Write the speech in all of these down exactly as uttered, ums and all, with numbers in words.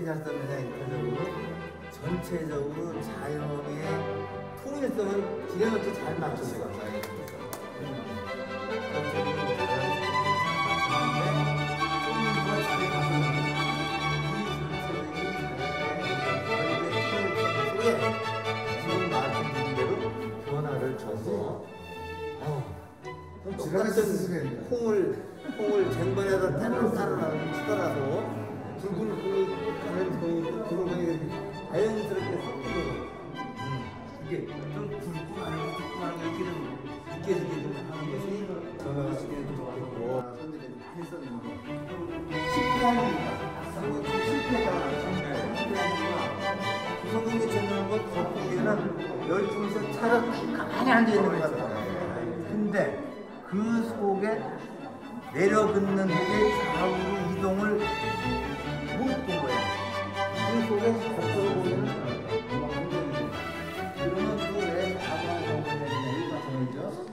어떻게 잘 썼느냐 인터적으로 전체적으로 자연의 통일성을 기가 막히게 잘 맞췄어요. 지금 말씀드린 대로 변화를 줘서 똑같은 콩을 콩을 쟁반에다 따로 따로 치더라도 붉은 콩이 다른 콩이 붉은 콩이 자연스럽게 섞이고 이게 좀 굵고 아니고 굵고 아니고 이렇게 좀 느껴지게 좀 하는 것이 변화를 시키는 좋겠고 손님들이 많이 썼는데 실패하니까 악상은 좀 실패했다고 실패하니까 구성공개 전하는 것 겉보기에는 열중에서 차를 가만히 앉아있는 것 같아요. 근데 그 속에 내려긋는 속에 좌우로 이동을 못 본 거예요. 그 속에 겉으로 보이는 그러면 그왜 좌우로 보이느냐 이거 정해져.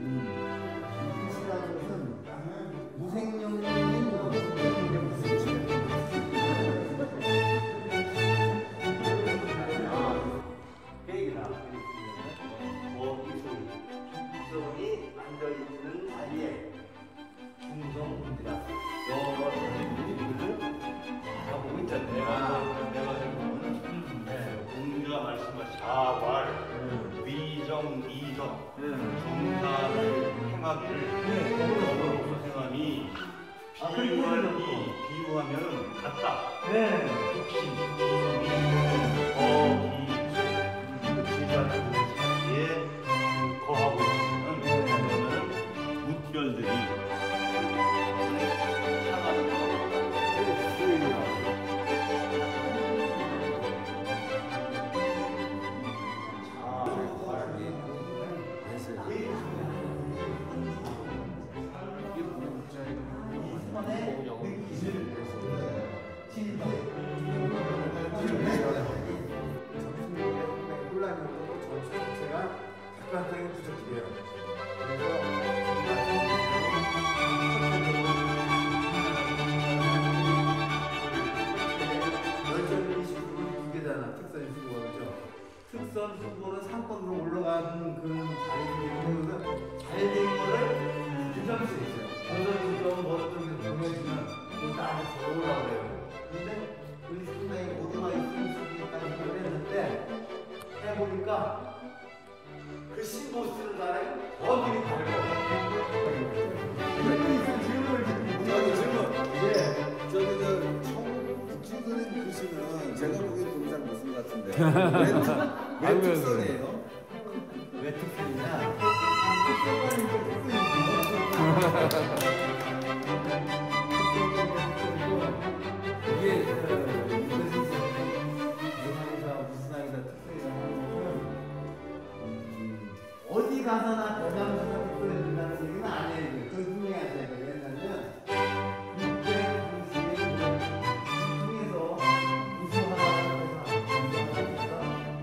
뜻이라는 것은 무생명력인 무생명력 무생명력 계획이나 이성이 앉아있는 사이에 중성분들아 여러 사람들이 바라보고 있잖아요. 내가 지금 공주가 말씀하신 자활, 위정, 이정, 정사를 행하기를 너로서 생함이 비유하니 비유하면 같다. 네. 혹시 이성이 어기 제자들 사이에 거하고 있는 무별들이 객관적인 부족이에요. 특선 후보는 상권으로 올라가는 그런 자리들이 잘된 거를 유지할 수 있어요. 어떤 좀 어떤 게 보내주면 다 더 올라가요. 근데 우리 상당히 모두가 있을 수 있다고 생각을 했는데 해보니까 그 신보스를 나라에 어디를 가려고 예, 저기 저 청국지 그린 글씨는 제가 보기엔 동작 무슨 같은데 왜, 왜 특선이에요? 왜 특선이냐? 이게 이것이 대상이다 무슨 아이다 특선이다 어디 가서나 대장수가 특선이 된다는 얘기는 아니에요. 그 분명히 하셔야 돼요. 왜냐면 육백 군수의 중에서 우수하다고 해서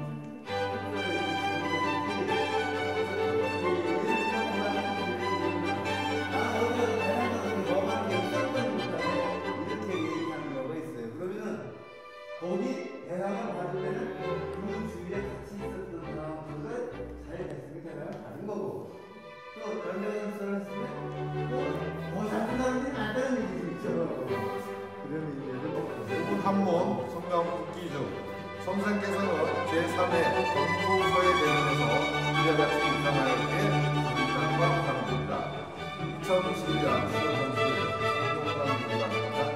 거기 대상을 받으면 그 주위에 같이 있었던 사람들을 잘 됐으면 대상을 받은 거고 또 변경선을 쓰면 또더 작은 사람들이 많다는 얘기도 있죠. 그런 의미에서 한문 성명 듣기 중 선생께서는 제삼 회 공부서에 대응해서 이와 같이 인상하였기에 감사과 부탁드립니다. 이천이십일 년 시월 전수일 운동단 공단입니다.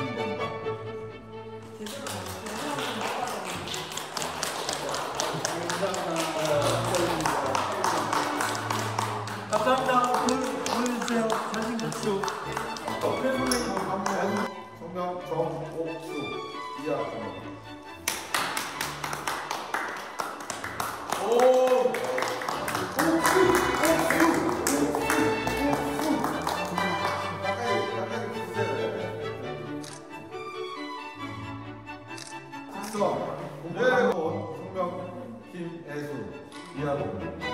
감사합니다. 보여주세요. 사진 박수. 성명 정옥수 이하입니다. 오! 옥수! 옥수! 가까이, 가까이 붙으세요. 특성. 네, 성명 김애수 이하입니다.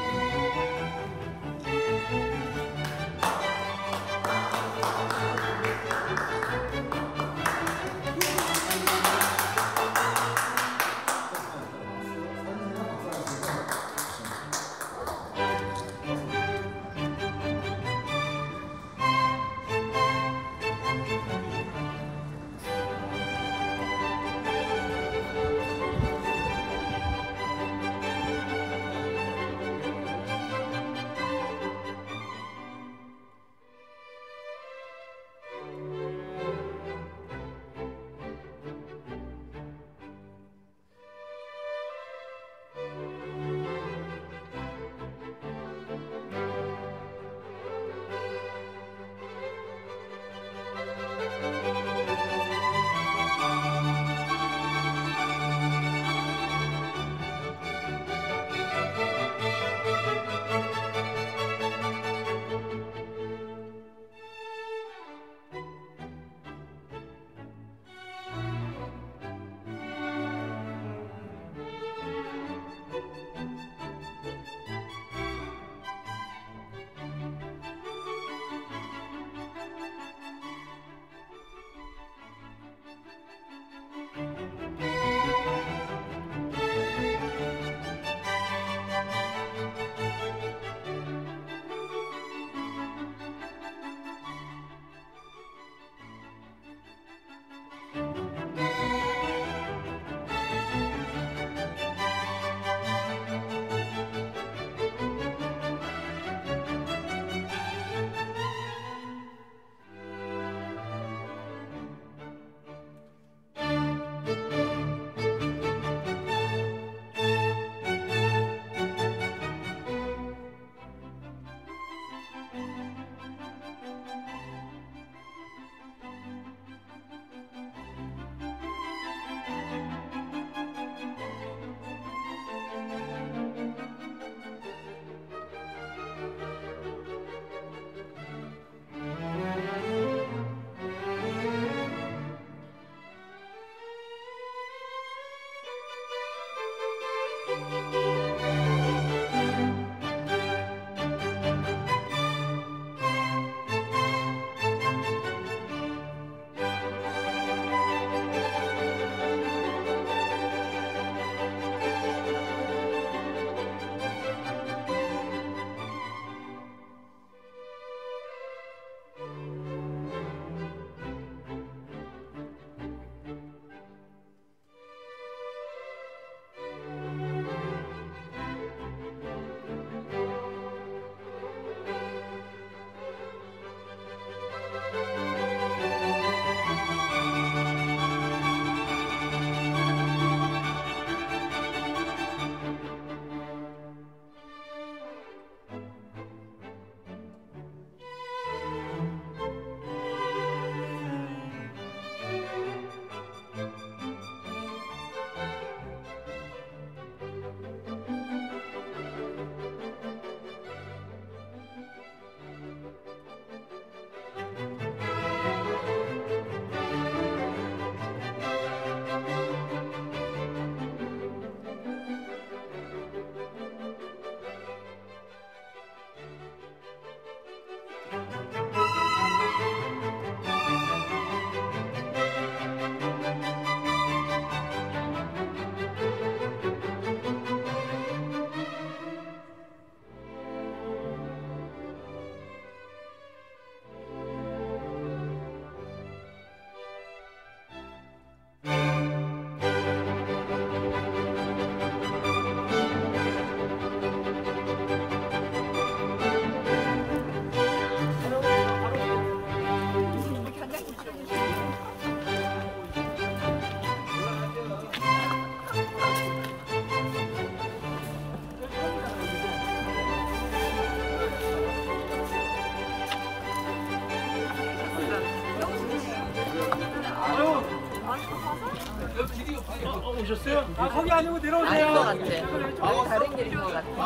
오셨어요? 아 거기 아니고 아닌 내려오세요. 것 같아. 다른 길인 것 같아.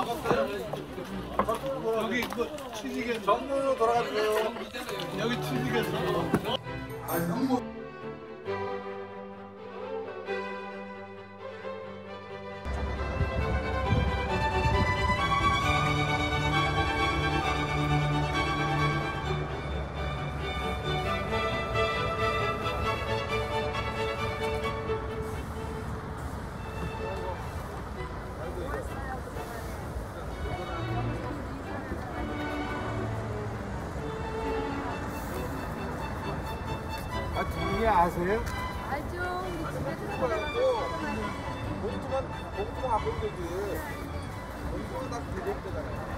여기 그 취직에 정문으로 돌아가 주세요. 여기 취직에서. 아, 형부. 아, 둘이 아세요? 알죠. 우리 집에서 봉투만 봉투만 갖고 오면 되지. 봉투는 다 대접되잖아요.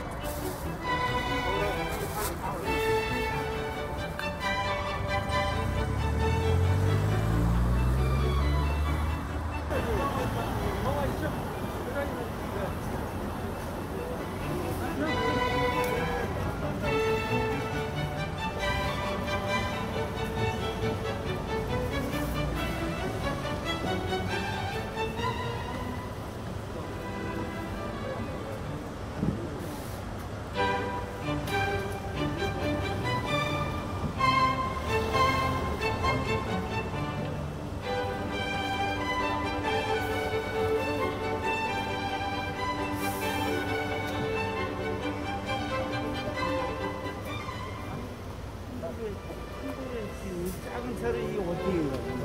작은 차를 이게 어떻게 해요?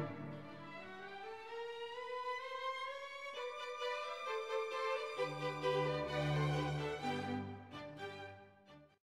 아,